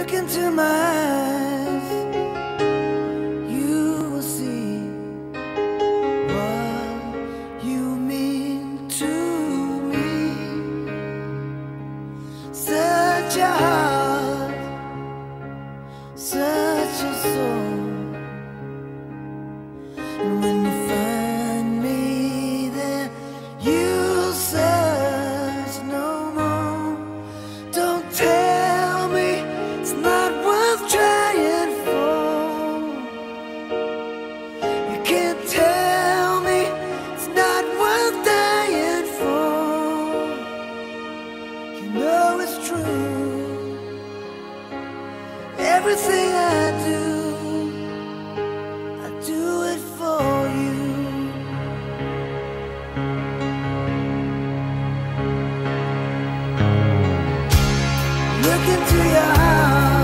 Look into my eyes, you will see what you mean to me. Such a heart, such a soul. And when you find me there, you'll search no more. Don't tell me it's not worth trying for. You can't tell me it's not worth dying for. You know it's true. Everything I do it for you. Look into your heart.